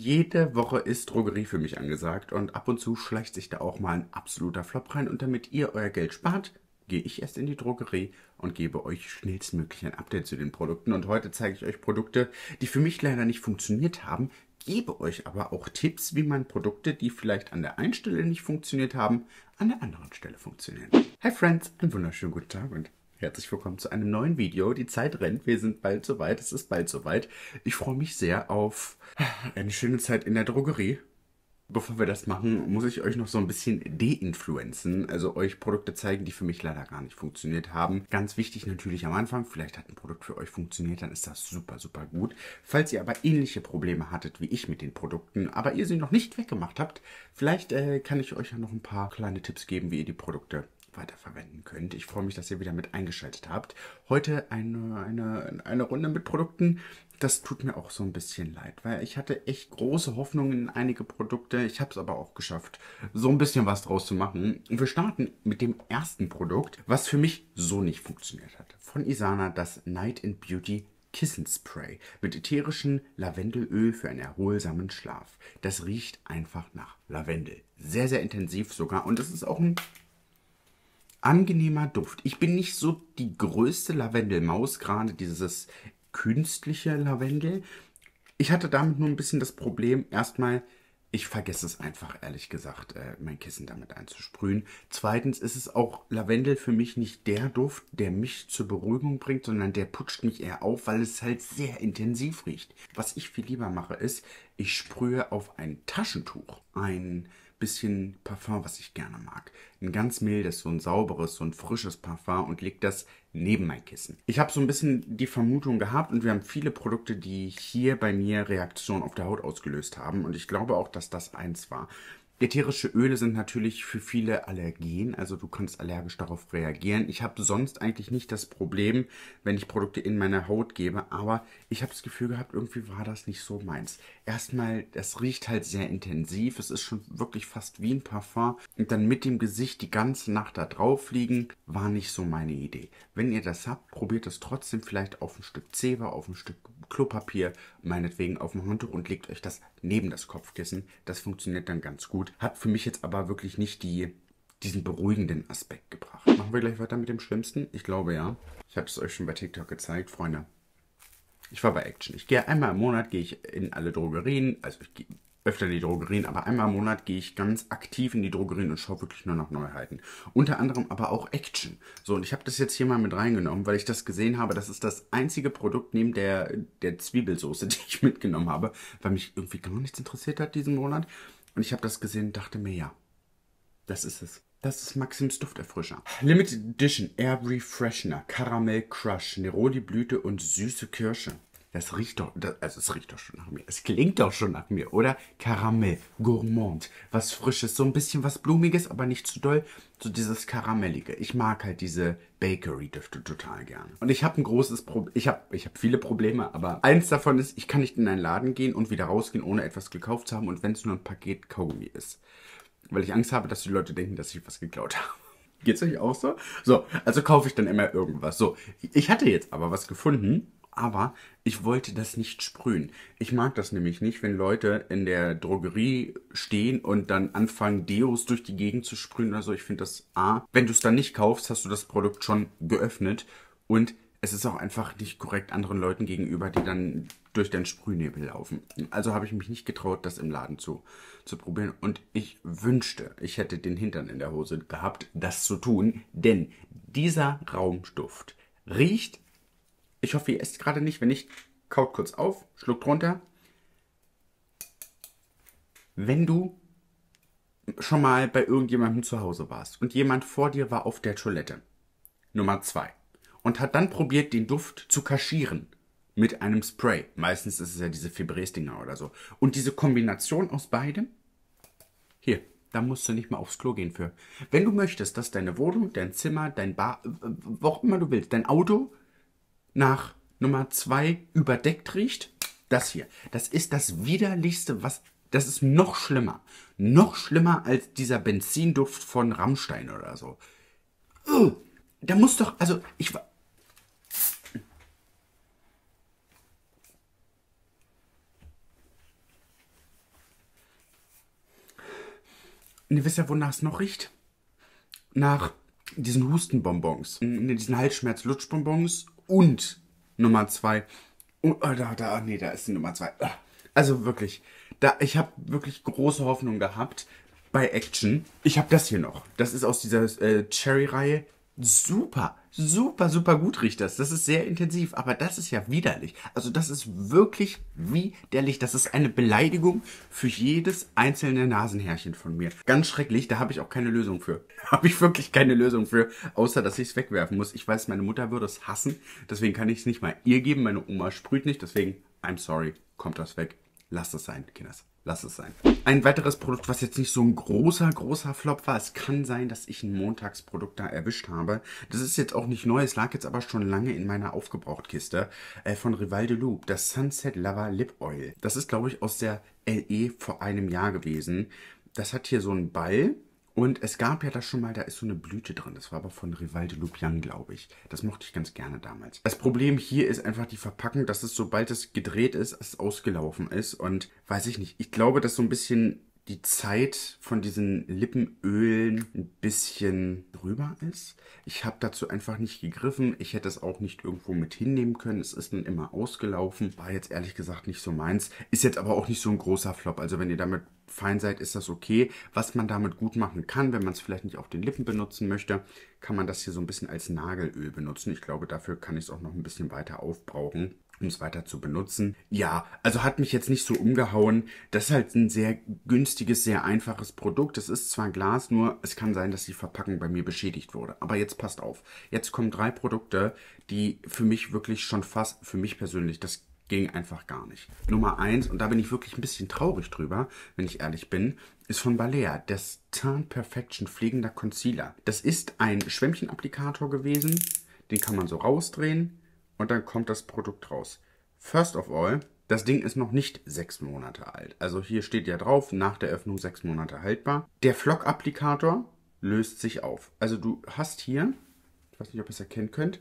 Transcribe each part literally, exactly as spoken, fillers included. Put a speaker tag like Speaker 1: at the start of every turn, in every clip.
Speaker 1: Jede Woche ist Drogerie für mich angesagt und ab und zu schleicht sich da auch mal ein absoluter Flop rein. Und damit ihr euer Geld spart, gehe ich erst in die Drogerie und gebe euch schnellstmöglich ein Update zu den Produkten. Und heute zeige ich euch Produkte, die für mich leider nicht funktioniert haben, gebe euch aber auch Tipps, wie man Produkte, die vielleicht an der einen Stelle nicht funktioniert haben, an der anderen Stelle funktionieren. Hi Friends, einen wunderschönen guten Tag und herzlich willkommen zu einem neuen Video. Die Zeit rennt, wir sind bald soweit, es ist bald soweit. Ich freue mich sehr auf eine schöne Zeit in der Drogerie. Bevor wir das machen, muss ich euch noch so ein bisschen deinfluenzen, also euch Produkte zeigen, die für mich leider gar nicht funktioniert haben. Ganz wichtig natürlich am Anfang, vielleicht hat ein Produkt für euch funktioniert, dann ist das super, super gut. Falls ihr aber ähnliche Probleme hattet wie ich mit den Produkten, aber ihr sie noch nicht weggemacht habt, vielleicht äh, kann ich euch ja noch ein paar kleine Tipps geben, wie ihr die Produkte weiterverwenden könnt. Ich freue mich, dass ihr wieder mit eingeschaltet habt. Heute eine, eine, eine Runde mit Produkten. Das tut mir auch so ein bisschen leid, weil ich hatte echt große Hoffnungen in einige Produkte. Ich habe es aber auch geschafft, so ein bisschen was draus zu machen. Und wir starten mit dem ersten Produkt, was für mich so nicht funktioniert hat. Von Isana, das Night and Beauty Kissenspray mit ätherischem Lavendelöl für einen erholsamen Schlaf. Das riecht einfach nach Lavendel. Sehr, sehr intensiv sogar. Und es ist auch ein angenehmer Duft. Ich bin nicht so die größte Lavendelmaus, gerade dieses künstliche Lavendel. Ich hatte damit nur ein bisschen das Problem, erstmal, ich vergesse es einfach, ehrlich gesagt, äh, mein Kissen damit einzusprühen. Zweitens ist es auch Lavendel für mich nicht der Duft, der mich zur Beruhigung bringt, sondern der putscht mich eher auf, weil es halt sehr intensiv riecht. Was ich viel lieber mache, ist, ich sprühe auf ein Taschentuch ein bisschen Parfum, was ich gerne mag. Ein ganz mildes, so ein sauberes, so ein frisches Parfum und lege das neben mein Kissen. Ich habe so ein bisschen die Vermutung gehabt und wir haben viele Produkte, die hier bei mir Reaktionen auf der Haut ausgelöst haben und ich glaube auch, dass das eins war. Ätherische Öle sind natürlich für viele Allergen, also du kannst allergisch darauf reagieren. Ich habe sonst eigentlich nicht das Problem, wenn ich Produkte in meine Haut gebe, aber ich habe das Gefühl gehabt, irgendwie war das nicht so meins. Erstmal, das riecht halt sehr intensiv, es ist schon wirklich fast wie ein Parfum und dann mit dem Gesicht die ganze Nacht da drauf liegen, war nicht so meine Idee. Wenn ihr das habt, probiert es trotzdem vielleicht auf ein Stück Zewa, auf ein Stück Klopapier, meinetwegen auf ein Handtuch und legt euch das neben das Kopfkissen. Das funktioniert dann ganz gut. Hat für mich jetzt aber wirklich nicht die, diesen beruhigenden Aspekt gebracht. Machen wir gleich weiter mit dem Schlimmsten? Ich glaube ja. Ich habe es euch schon bei TikTok gezeigt, Freunde. Ich war bei Action. Ich gehe einmal im Monat gehe ich in alle Drogerien, also ich gehe öfter in die Drogerien, aber einmal im Monat gehe ich ganz aktiv in die Drogerien und schaue wirklich nur nach Neuheiten. Unter anderem aber auch Action. So, und ich habe das jetzt hier mal mit reingenommen, weil ich das gesehen habe. Das ist das einzige Produkt neben der, der Zwiebelsoße, die ich mitgenommen habe, weil mich irgendwie gar nichts interessiert hat diesen Monat. Und ich habe das gesehen und dachte mir, ja, das ist es. Das ist Maxims Dufterfrischer. Limited Edition Air Refreshener, Karamell Crush, Neroli-Blüte und süße Kirsche. Das riecht doch, das, also es riecht doch schon nach mir. Es klingt doch schon nach mir, oder? Karamell, Gourmand, was Frisches, so ein bisschen was Blumiges, aber nicht zu doll. So dieses Karamellige. Ich mag halt diese Bakery-Düfte total gerne. Und ich habe ein großes Problem, ich habe ich hab viele Probleme, aber eins davon ist, ich kann nicht in einen Laden gehen und wieder rausgehen, ohne etwas gekauft zu haben und wenn es nur ein Paket Kaugummi ist. Weil ich Angst habe, dass die Leute denken, dass ich was geklaut habe. Geht's euch auch so? So, also kaufe ich dann immer irgendwas. So, ich hatte jetzt aber was gefunden, aber ich wollte das nicht sprühen. Ich mag das nämlich nicht, wenn Leute in der Drogerie stehen und dann anfangen, Deos durch die Gegend zu sprühen oder so. Ich finde das A, wenn du es dann nicht kaufst, hast du das Produkt schon geöffnet und es ist auch einfach nicht korrekt anderen Leuten gegenüber, die dann durch den Sprühnebel laufen. Also habe ich mich nicht getraut, das im Laden zu, zu probieren. Und ich wünschte, ich hätte den Hintern in der Hose gehabt, das zu tun. Denn dieser Raumduft riecht, ich hoffe, ihr esst gerade nicht, wenn nicht, kaut kurz auf, schluckt runter. Wenn du schon mal bei irgendjemandem zu Hause warst und jemand vor dir war auf der Toilette, Nummer zwei, und hat dann probiert, den Duft zu kaschieren mit einem Spray. Meistens ist es ja diese Febreze-Dinger oder so. Und diese Kombination aus beidem, hier, da musst du nicht mal aufs Klo gehen für. Wenn du möchtest, dass deine Wohnung, dein Zimmer, dein Bar, wo auch immer du willst, dein Auto nach Nummer zwei überdeckt riecht, das hier. Das ist das widerlichste, was, das ist noch schlimmer. Noch schlimmer als dieser Benzinduft von Rammstein oder so. Uh, da muss doch, also, ich war, Und ihr wisst ja, wonach es noch riecht? Nach diesen Hustenbonbons, in diesen Halsschmerz-Lutschbonbons und Nummer zwei. Oh, oh, da, da, nee, da ist die Nummer zwei. Also wirklich, da, ich habe wirklich große Hoffnung gehabt bei Action. Ich habe das hier noch. Das ist aus dieser äh, Cherry-Reihe. Super, super, super gut riecht das. Das ist sehr intensiv, aber das ist ja widerlich. Also das ist wirklich widerlich. Das ist eine Beleidigung für jedes einzelne Nasenhärchen von mir. Ganz schrecklich, da habe ich auch keine Lösung für. Habe ich wirklich keine Lösung für, außer dass ich es wegwerfen muss. Ich weiß, meine Mutter würde es hassen, deswegen kann ich es nicht mal ihr geben. Meine Oma sprüht nicht, deswegen, I'm sorry, kommt das weg. Lasst es sein, Kinders. Lass es sein. Ein weiteres Produkt, was jetzt nicht so ein großer, großer Flop war. Es kann sein, dass ich ein Montagsprodukt da erwischt habe. Das ist jetzt auch nicht neu. Es lag jetzt aber schon lange in meiner Aufgebrauchtkiste äh, von Rival de Loop. Das Sunset Lover Lip Oil. Das ist, glaube ich, aus der L E vor einem Jahr gewesen. Das hat hier so einen Ball. Und es gab ja das schon mal, da ist so eine Blüte drin. Das war aber von Rival de Loop Young, glaube ich. Das mochte ich ganz gerne damals. Das Problem hier ist einfach die Verpackung, dass es, sobald es gedreht ist, es ausgelaufen ist. Und weiß ich nicht, ich glaube, dass so ein bisschen die Zeit von diesen Lippenölen ein bisschen drüber ist. Ich habe dazu einfach nicht gegriffen. Ich hätte es auch nicht irgendwo mit hinnehmen können. Es ist dann immer ausgelaufen. War jetzt ehrlich gesagt nicht so meins. Ist jetzt aber auch nicht so ein großer Flop. Also wenn ihr damit fein seid, ist das okay. Was man damit gut machen kann, wenn man es vielleicht nicht auf den Lippen benutzen möchte, kann man das hier so ein bisschen als Nagelöl benutzen. Ich glaube, dafür kann ich es auch noch ein bisschen weiter aufbrauchen, um es weiter zu benutzen. Ja, also hat mich jetzt nicht so umgehauen. Das ist halt ein sehr günstiges, sehr einfaches Produkt. Es ist zwar Glas, nur es kann sein, dass die Verpackung bei mir beschädigt wurde. Aber jetzt passt auf. Jetzt kommen drei Produkte, die für mich wirklich schon fast, für mich persönlich, das ging einfach gar nicht. Nummer eins, und da bin ich wirklich ein bisschen traurig drüber, wenn ich ehrlich bin, ist von Balea, das Turn Perfection Pflegender Concealer. Das ist ein Schwämmchenapplikator gewesen, den kann man so rausdrehen und dann kommt das Produkt raus. First of all, das Ding ist noch nicht sechs Monate alt. Also hier steht ja drauf, nach der Öffnung sechs Monate haltbar. Der Flock-Applikator löst sich auf. Also du hast hier, ich weiß nicht, ob ihr es erkennen könnt,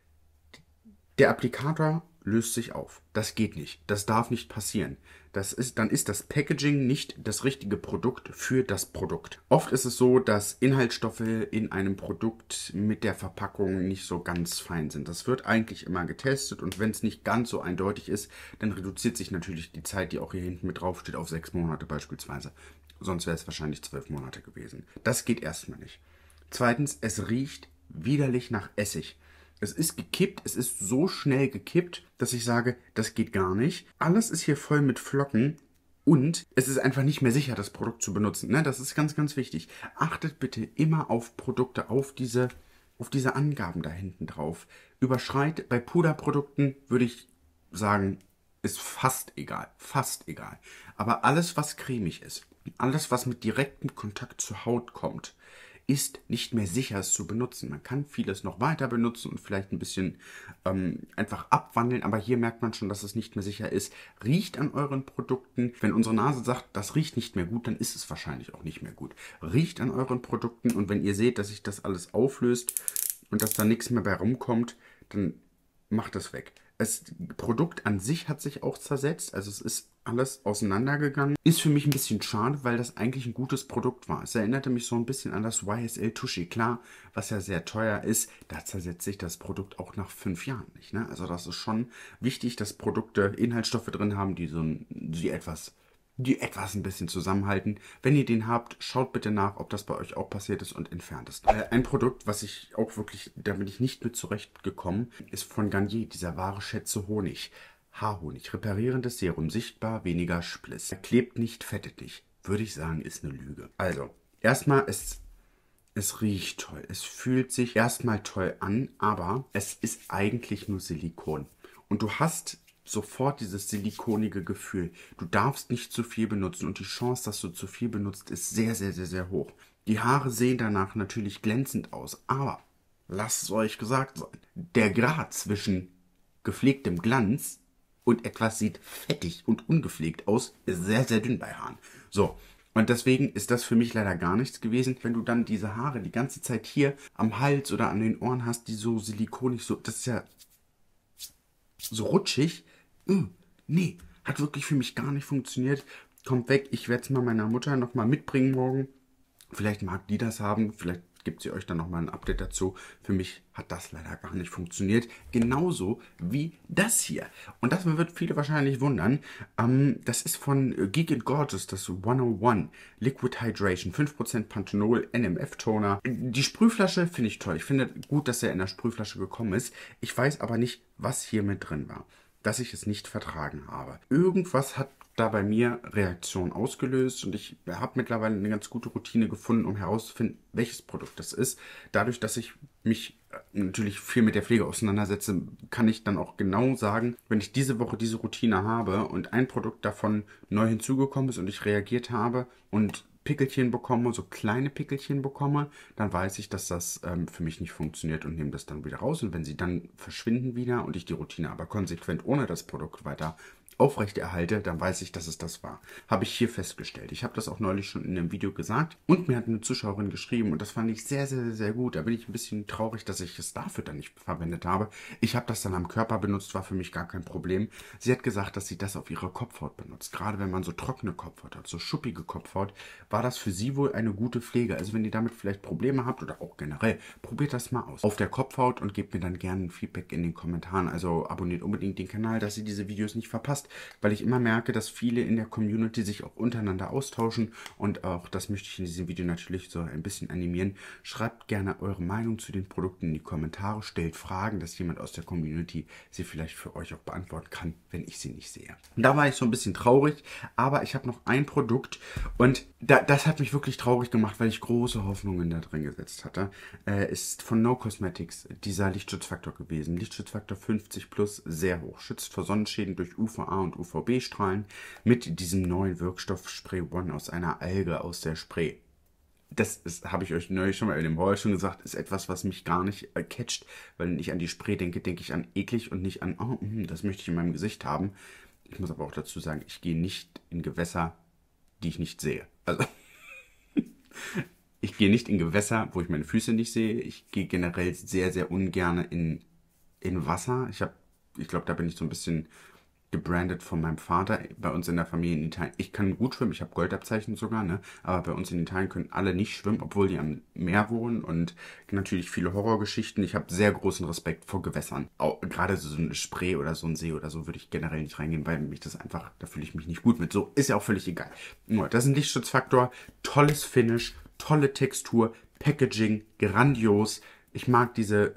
Speaker 1: der Applikator löst sich auf. Das geht nicht. Das darf nicht passieren. Das ist, dann ist das Packaging nicht das richtige Produkt für das Produkt. Oft ist es so, dass Inhaltsstoffe in einem Produkt mit der Verpackung nicht so ganz fein sind. Das wird eigentlich immer getestet und wenn es nicht ganz so eindeutig ist, dann reduziert sich natürlich die Zeit, die auch hier hinten mit drauf steht, auf sechs Monate beispielsweise. Sonst wäre es wahrscheinlich zwölf Monate gewesen. Das geht erstmal nicht. Zweitens, es riecht widerlich nach Essig. Es ist gekippt, es ist so schnell gekippt, dass ich sage, das geht gar nicht. Alles ist hier voll mit Flocken und es ist einfach nicht mehr sicher, das Produkt zu benutzen. Ne? Das ist ganz, ganz wichtig. Achtet bitte immer auf Produkte, auf diese, auf diese Angaben da hinten drauf. Überschreit, bei Puderprodukten würde ich sagen, ist fast egal, fast egal. Aber alles, was cremig ist, alles, was mit direktem Kontakt zur Haut kommt, ist nicht mehr sicher, es zu benutzen. Man kann vieles noch weiter benutzen und vielleicht ein bisschen ähm, einfach abwandeln, aber hier merkt man schon, dass es nicht mehr sicher ist. Riecht an euren Produkten. Wenn unsere Nase sagt, das riecht nicht mehr gut, dann ist es wahrscheinlich auch nicht mehr gut. Riecht an euren Produkten und wenn ihr seht, dass sich das alles auflöst und dass da nichts mehr bei rumkommt, dann macht es weg. Das Produkt an sich hat sich auch zersetzt, also es ist alles auseinandergegangen. Ist für mich ein bisschen schade, weil das eigentlich ein gutes Produkt war. Es erinnerte mich so ein bisschen an das Y S L Tushy. Klar, was ja sehr teuer ist, da zersetzt sich das Produkt auch nach fünf Jahren nicht. Ne? Also das ist schon wichtig, dass Produkte Inhaltsstoffe drin haben, die so ein, die etwas... die etwas ein bisschen zusammenhalten. Wenn ihr den habt, schaut bitte nach, ob das bei euch auch passiert ist und entfernt es. Äh, ein Produkt, was ich auch wirklich, da bin ich nicht mit zurechtgekommen, ist von Garnier, dieser wahre Schätze Honig. Haarhonig, reparierendes Serum, sichtbar weniger Spliss. Er klebt nicht, fettet nicht. Würde ich sagen, ist eine Lüge. Also, erstmal, es, es riecht toll. Es fühlt sich erstmal toll an, aber es ist eigentlich nur Silikon. Und du hast sofort dieses silikonige Gefühl. Du darfst nicht zu viel benutzen und die Chance, dass du zu viel benutzt, ist sehr, sehr, sehr, sehr hoch. Die Haare sehen danach natürlich glänzend aus, aber lasst es euch gesagt sein, der Grad zwischen gepflegtem Glanz und etwas sieht fettig und ungepflegt aus, ist sehr, sehr dünn bei Haaren. So, und deswegen ist das für mich leider gar nichts gewesen. Wenn du dann diese Haare die ganze Zeit hier am Hals oder an den Ohren hast, die so silikonig, so, das ist ja so rutschig. Mm, nee, hat wirklich für mich gar nicht funktioniert. Kommt weg, ich werde es mal meiner Mutter nochmal mitbringen morgen. Vielleicht mag die das haben, vielleicht gibt sie euch dann nochmal ein Update dazu. Für mich hat das leider gar nicht funktioniert. Genauso wie das hier. Und das wird viele wahrscheinlich wundern. Ähm, das ist von Geek and Gorgeous, das hundertundeins Liquid Hydration, fünf Prozent Panthenol, N M F-Toner. Die Sprühflasche finde ich toll. Ich finde gut, dass er in der Sprühflasche gekommen ist. Ich weiß aber nicht, was hier mit drin war. Dass ich es nicht vertragen habe. Irgendwas hat da bei mir Reaktion ausgelöst und ich habe mittlerweile eine ganz gute Routine gefunden, um herauszufinden, welches Produkt das ist. Dadurch, dass ich mich natürlich viel mit der Pflege auseinandersetze, kann ich dann auch genau sagen, wenn ich diese Woche diese Routine habe und ein Produkt davon neu hinzugekommen ist und ich reagiert habe und Pickelchen bekomme, so kleine Pickelchen bekomme, dann weiß ich, dass das ähm, für mich nicht funktioniert und nehme das dann wieder raus. Und wenn sie dann verschwinden wieder und ich die Routine aber konsequent ohne das Produkt weiter aufrechterhalte, dann weiß ich, dass es das war. Habe ich hier festgestellt. Ich habe das auch neulich schon in einem Video gesagt und mir hat eine Zuschauerin geschrieben und das fand ich sehr, sehr, sehr gut. Da bin ich ein bisschen traurig, dass ich es dafür dann nicht verwendet habe. Ich habe das dann am Körper benutzt, war für mich gar kein Problem. Sie hat gesagt, dass sie das auf ihre Kopfhaut benutzt. Gerade wenn man so trockene Kopfhaut hat, so schuppige Kopfhaut, war das für sie wohl eine gute Pflege. Also wenn ihr damit vielleicht Probleme habt oder auch generell, probiert das mal aus. Auf der Kopfhaut und gebt mir dann gerne ein Feedback in den Kommentaren. Also abonniert unbedingt den Kanal, dass ihr diese Videos nicht verpasst, weil ich immer merke, dass viele in der Community sich auch untereinander austauschen und auch das möchte ich in diesem Video natürlich so ein bisschen animieren. Schreibt gerne eure Meinung zu den Produkten in die Kommentare, stellt Fragen, dass jemand aus der Community sie vielleicht für euch auch beantworten kann, wenn ich sie nicht sehe. Da war ich so ein bisschen traurig, aber ich habe noch ein Produkt und da, das hat mich wirklich traurig gemacht, weil ich große Hoffnungen da drin gesetzt hatte. Äh, ist von No Cosmetics dieser Lichtschutzfaktor gewesen. Lichtschutzfaktor fünfzig plus, sehr hoch. Schützt vor Sonnenschäden durch U V A und U V B-Strahlen mit diesem neuen Wirkstoff Spray One aus einer Alge aus der Spree. Das habe ich euch neulich schon mal in dem Haul schon gesagt, ist etwas, was mich gar nicht äh, catcht. Wenn ich an die Spree denke, denke ich an eklig und nicht an, oh, mh, das möchte ich in meinem Gesicht haben. Ich muss aber auch dazu sagen, ich gehe nicht in Gewässer, die ich nicht sehe. Also, ich gehe nicht in Gewässer, wo ich meine Füße nicht sehe. Ich gehe generell sehr, sehr ungern in, in Wasser. Ich habe, ich glaube, da bin ich so ein bisschen gebrandet von meinem Vater. Bei uns in der Familie in Italien. Ich kann gut schwimmen, ich habe Goldabzeichen sogar, ne? Aber bei uns in Italien können alle nicht schwimmen, obwohl die am Meer wohnen und natürlich viele Horrorgeschichten. Ich habe sehr großen Respekt vor Gewässern. Auch, gerade so eine Spree oder so ein See oder so würde ich generell nicht reingehen, weil mich das einfach, da fühle ich mich nicht gut mit. So, ist ja auch völlig egal. Nur, das ist ein Lichtschutzfaktor, tolles Finish, tolle Textur, Packaging, grandios. Ich mag diese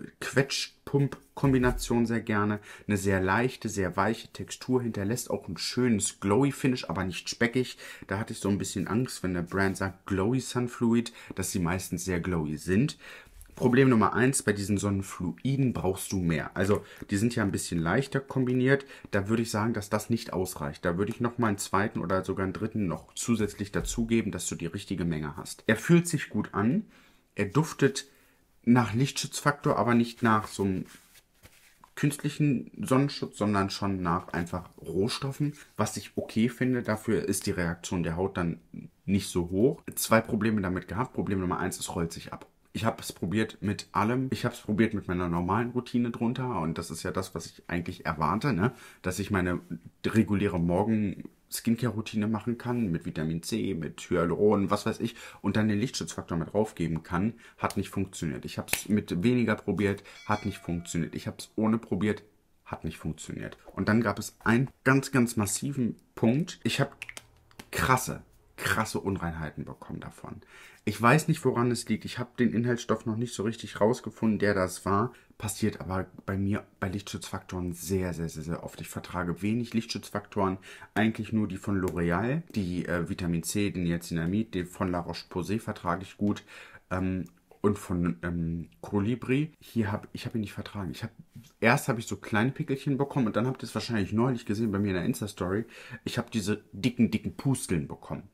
Speaker 1: Quetsch-Pump-Kombination sehr gerne. Eine sehr leichte, sehr weiche Textur, hinterlässt auch ein schönes Glowy-Finish, aber nicht speckig. Da hatte ich so ein bisschen Angst, wenn der Brand sagt Glowy Sunfluid, dass sie meistens sehr glowy sind. Problem Nummer eins, bei diesen Sonnenfluiden brauchst du mehr. Also die sind ja ein bisschen leichter kombiniert. Da würde ich sagen, dass das nicht ausreicht. Da würde ich nochmal einen zweiten oder sogar einen dritten noch zusätzlich dazugeben, dass du die richtige Menge hast. Er fühlt sich gut an. Er duftet nach Lichtschutzfaktor, aber nicht nach so einem künstlichen Sonnenschutz, sondern schon nach einfach Rohstoffen, was ich okay finde. Dafür ist die Reaktion der Haut dann nicht so hoch. Zwei Probleme damit gehabt. Problem Nummer eins, es rollt sich ab. Ich habe es probiert mit allem. Ich habe es probiert mit meiner normalen Routine drunter und das ist ja das, was ich eigentlich erwarte, ne? Dass ich meine reguläre Morgen Skincare-Routine machen kann, mit Vitamin C, mit Hyaluron, was weiß ich, und dann den Lichtschutzfaktor mit draufgeben kann, hat nicht funktioniert. Ich habe es mit weniger probiert, hat nicht funktioniert. Ich habe es ohne probiert, hat nicht funktioniert. Und dann gab es einen ganz, ganz massiven Punkt. Ich habe krasse, krasse Unreinheiten bekommen davon. Ich weiß nicht, woran es liegt. Ich habe den Inhaltsstoff noch nicht so richtig rausgefunden, der das war. Passiert aber bei mir bei Lichtschutzfaktoren sehr, sehr, sehr, sehr oft. Ich vertrage wenig Lichtschutzfaktoren. Eigentlich nur die von L'Oreal. Die äh, Vitamin C, den Niacinamid, den von La Roche-Posay vertrage ich gut. Ähm, und von ähm, Colibri. Hier habe ich habe ihn nicht vertragen. Ich habe erst habe ich so kleine Pickelchen bekommen und dann habt ihr es wahrscheinlich neulich gesehen bei mir in der Insta-Story. Ich habe diese dicken, dicken Pusteln bekommen.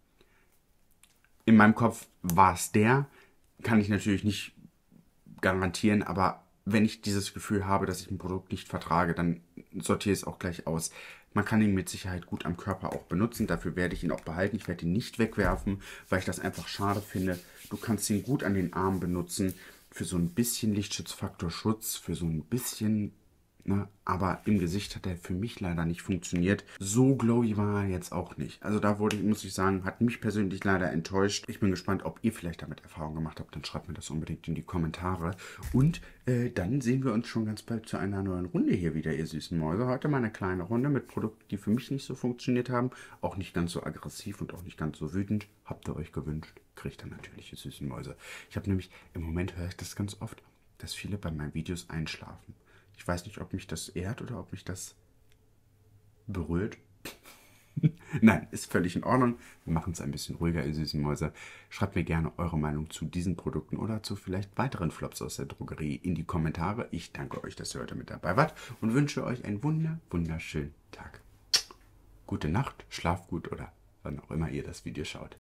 Speaker 1: In meinem Kopf war es der, kann ich natürlich nicht garantieren, aber wenn ich dieses Gefühl habe, dass ich ein Produkt nicht vertrage, dann sortiere ich es auch gleich aus. Man kann ihn mit Sicherheit gut am Körper auch benutzen, dafür werde ich ihn auch behalten. Ich werde ihn nicht wegwerfen, weil ich das einfach schade finde. Du kannst ihn gut an den Armen benutzen, für so ein bisschen Lichtschutzfaktor Schutz, für so ein bisschen Ne? Aber im Gesicht hat er für mich leider nicht funktioniert. So glowy war er jetzt auch nicht. Also da wurde, muss ich sagen, hat mich persönlich leider enttäuscht. Ich bin gespannt, ob ihr vielleicht damit Erfahrung gemacht habt. Dann schreibt mir das unbedingt in die Kommentare. Und äh, dann sehen wir uns schon ganz bald zu einer neuen Runde hier wieder, ihr süßen Mäuse. Heute mal eine kleine Runde mit Produkten, die für mich nicht so funktioniert haben. Auch nicht ganz so aggressiv und auch nicht ganz so wütend. Habt ihr euch gewünscht? Kriegt ihr natürlich, ihr süßen Mäuse. Ich habe nämlich, im Moment höre ich das ganz oft, dass viele bei meinen Videos einschlafen. Ich weiß nicht, ob mich das ehrt oder ob mich das berührt. Nein, ist völlig in Ordnung. Wir machen es ein bisschen ruhiger, ihr süßen Mäuse. Schreibt mir gerne eure Meinung zu diesen Produkten oder zu vielleicht weiteren Flops aus der Drogerie in die Kommentare. Ich danke euch, dass ihr heute mit dabei wart und wünsche euch einen wunder, wunderschönen Tag. Gute Nacht, schlaft gut oder wann auch immer ihr das Video schaut.